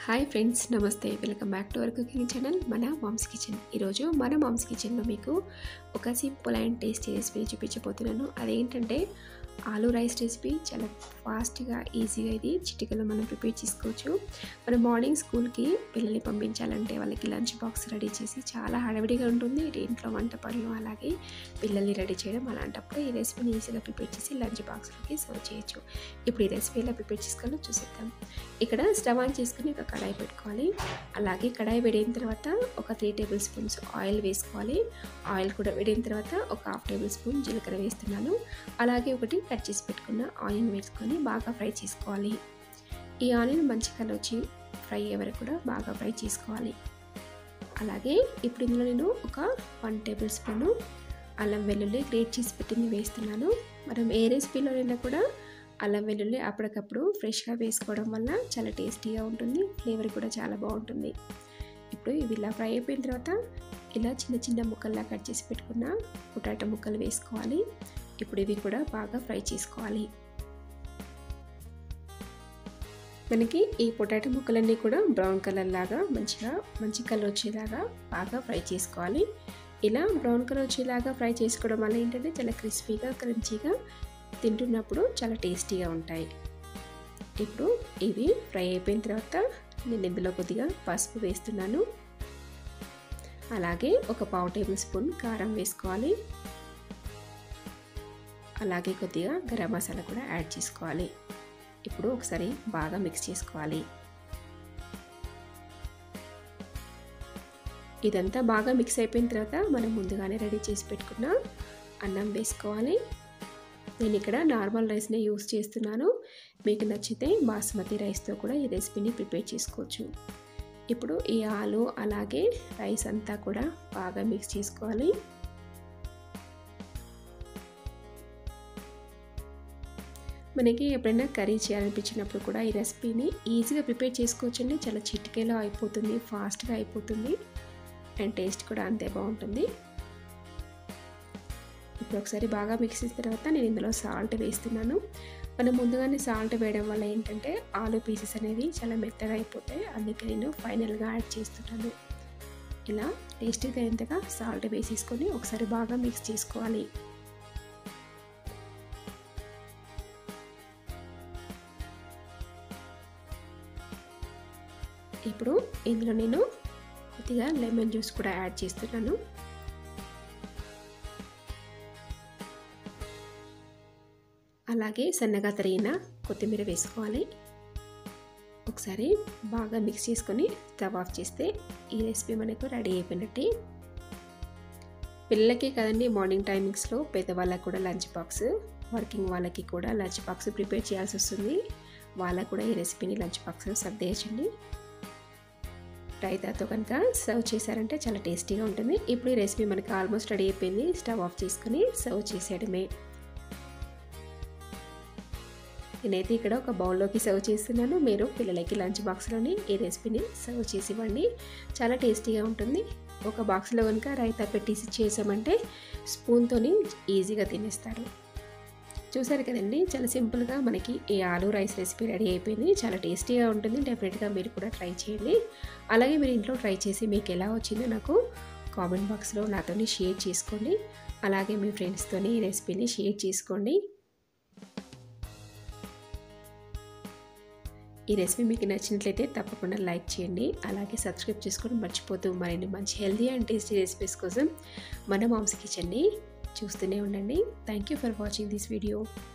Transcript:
Hi friends, నమస్తే. Welcome back to our cooking channel మన moms kitchen. ఈరోజు మన మామ్స్ కిచెన్లో మీకు ఒక సింపుల్ అండ్ టేస్టీ రెసిపీ చూపించబోతున్నాను. అదేంటంటే ఆలూ రైస్ రెసిపీ. చాలా ఫాస్ట్గా ఈజీగా ఇది చిటికలో మనం ప్రిపేర్ చేసుకోవచ్చు. మనం మార్నింగ్ స్కూల్కి పిల్లల్ని పంపించాలంటే వాళ్ళకి లంచ్ బాక్స్ రెడీ చేసి చాలా హడావిడిగా ఉంటుంది. ఇంట్లో వంట పనులు అలాగే పిల్లల్ని రెడీ చేయడం, అలాంటప్పుడు ఈ రెసిపీని ఈజీగా ప్రిపేర్ చేసి లంచ్ బాక్స్లోకి సర్వ్ చేయొచ్చు. ఇప్పుడు ఈ రెసిపీ ఎలా ప్రిపేర్ చేసుకోవాలో చూసేద్దాం. ఇక్కడ స్టవ్ ఆన్ చేసుకుని ఒక కడాయి పెట్టుకోవాలి. అలాగే కడాయి వేడిన తర్వాత ఒక 3 టేబుల్ స్పూన్స్ ఆయిల్ వేసుకోవాలి. ఆయిల్ కూడా వేడిన తర్వాత ఒక 1/2 టేబుల్ స్పూన్ జీలకర్ర వేస్తున్నాను. అలాగే ఒకటి కట్ చేసి పెట్టుకున్న ఆనియన్ వేసుకొని బాగా ఫ్రై చేసుకోవాలి. ఈ ఆనియన్ మంచి కలర్ వచ్చి ఫ్రై అయ్యే వరకు కూడా బాగా ఫ్రై చేసుకోవాలి. అలాగే ఇప్పుడు ఇందులో నేను ఒక 1 టేబుల్ స్పూను అల్లం వెల్లుల్లి గ్రేట్ చేసి పెట్టింది వేస్తున్నాను. మనం ఏ రెసిపీలోనైనా కూడా అల్లం వెల్లుల్లి అప్పటికప్పుడు ఫ్రెష్గా వేసుకోవడం వల్ల చాలా టేస్టీగా ఉంటుంది, ఫ్లేవర్ కూడా చాలా బాగుంటుంది. ఇప్పుడు ఇవి ఇలా ఫ్రై అయిపోయిన తర్వాత ఇలా చిన్న చిన్న ముక్కల్లా కట్ చేసి పెట్టుకున్న పొటాటో ముక్కలు వేసుకోవాలి. ఇప్పుడు ఇవి కూడా బాగా ఫ్రై చేసుకోవాలి. మనకి ఈ పొటాటో ముక్కలన్నీ కూడా బ్రౌన్ కలర్ లాగా మంచి కలర్ వచ్చేలాగా బాగా ఫ్రై చేసుకోవాలి. ఇలా బ్రౌన్ కలర్ వచ్చేలాగా ఫ్రై చేసుకోవడం వల్ల ఏంటంటే చాలా క్రిస్పీగా క్రంచీగా తింటున్నప్పుడు చాలా టేస్టీగా ఉంటాయి. ఇప్పుడు ఇవి ఫ్రై అయిపోయిన తర్వాత నేను ఇందులో కొద్దిగా పసుపు వేస్తున్నాను. అలాగే ఒక 1/2 టేబుల్ స్పూన్ కారం వేసుకోవాలి. అలాగే కొద్దిగా గరం మసాలా కూడా యాడ్ చేసుకోవాలి. ఇప్పుడు ఒకసారి బాగా మిక్స్ చేసుకోవాలి. ఇదంతా బాగా మిక్స్ అయిపోయిన తర్వాత మనం ముందుగానే రెడీ చేసి పెట్టుకున్న అన్నం వేసుకోవాలి. నేను ఇక్కడ నార్మల్ రైస్ని యూస్ చేస్తున్నాను. మీకు నచ్చితే బాస్మతి రైస్తో కూడా ఈ రెసిపీని ప్రిపేర్ చేసుకోవచ్చు. ఇప్పుడు ఈ ఆలు అలాగే రైస్ అంతా కూడా బాగా మిక్స్ చేసుకోవాలి. మనకి ఎప్పుడైనా కర్రీ చేయాలనిపించినప్పుడు కూడా ఈ రెసిపీని ఈజీగా ప్రిపేర్ చేసుకోవచ్చండి. చాలా చిటికేలో అయిపోతుంది, ఫాస్ట్గా అయిపోతుంది అండ్ టేస్ట్ కూడా అంతే బాగుంటుంది. ఇప్పుడు ఒకసారి బాగా మిక్స్ చేసిన తర్వాత నేను ఇందులో సాల్ట్ వేస్తున్నాను. మనం ముందుగానే సాల్ట్ వేయడం వల్ల ఏంటంటే ఆలు పీసెస్ అనేవి చాలా మెత్తగా అయిపోతాయి. అందుకే నేను ఫైనల్గా యాడ్ చేస్తున్నాను. ఇలా టేస్టీగా ఎంతగా సాల్ట్ వేసేసుకొని ఒకసారి బాగా మిక్స్ చేసుకోవాలి. ఇప్పుడు ఇందులో నేను కొద్దిగా లెమన్ జ్యూస్ కూడా యాడ్ చేస్తున్నాను. అలాగే సన్నగా తరిగిన కొత్తిమీర వేసుకోవాలి. ఒకసారి బాగా మిక్స్ చేసుకొని స్టవ్ ఆఫ్ చేస్తే ఈ రెసిపీ మనకు రెడీ అయిపోయినట్టే. పిల్లలకి కదండి మార్నింగ్ టైమింగ్స్లో, పెద్దవాళ్ళకి కూడా లంచ్ బాక్స్, వర్కింగ్ వాళ్ళకి కూడా లంచ్ బాక్స్ ప్రిపేర్ చేయాల్సి వస్తుంది. వాళ్ళకు కూడా ఈ రెసిపీని లంచ్ బాక్స్లో సర్దేయచ్చండి. రైతాతో కనుక సర్వ్ చేశారంటే చాలా టేస్టీగా ఉంటుంది. ఇప్పుడు ఈ రెసిపీ మనకి ఆల్మోస్ట్ రెడీ అయిపోయింది. స్టవ్ ఆఫ్ చేసుకొని సర్వ్ చేసేయడమే. నేనైతే ఇక్కడ ఒక బౌల్లోకి సర్వ్ చేస్తున్నాను. మీరు పిల్లలకి లంచ్ బాక్స్లోని ఈ రెసిపీని సర్వ్ చేసి ఇవ్వండి. చాలా టేస్టీగా ఉంటుంది. ఒక బాక్స్లో కనుక రైతా పెట్టేసి చేసామంటే స్పూన్తోని ఈజీగా తినేస్తారు. చూసారు కదండి, చాలా సింపుల్గా మనకి ఈ ఆలూ రైస్ రెసిపీ రెడీ అయిపోయింది. చాలా టేస్టీగా ఉంటుంది. డెఫినెట్గా మీరు కూడా ట్రై చేయండి. అలాగే మీరు ఇంట్లో ట్రై చేసి మీకు ఎలా వచ్చిందో నాకు కామెంట్ బాక్స్లో నాతోని షేర్ చేసుకోండి. అలాగే మీ ఫ్రెండ్స్తోని ఈ రెసిపీని షేర్ చేసుకోండి. ఈ రెసిపీ మీకు నచ్చినట్లయితే తప్పకుండా లైక్ చేయండి. అలాగే సబ్స్క్రైబ్ చేసుకోవడం మర్చిపోతూ మరిన్ని మంచి హెల్తీ అండ్ టేస్టీ రెసిపీస్ కోసం మన మామ్స్ కిచెన్ని చూస్తూనే ఉండండి. Thank you for watching this video.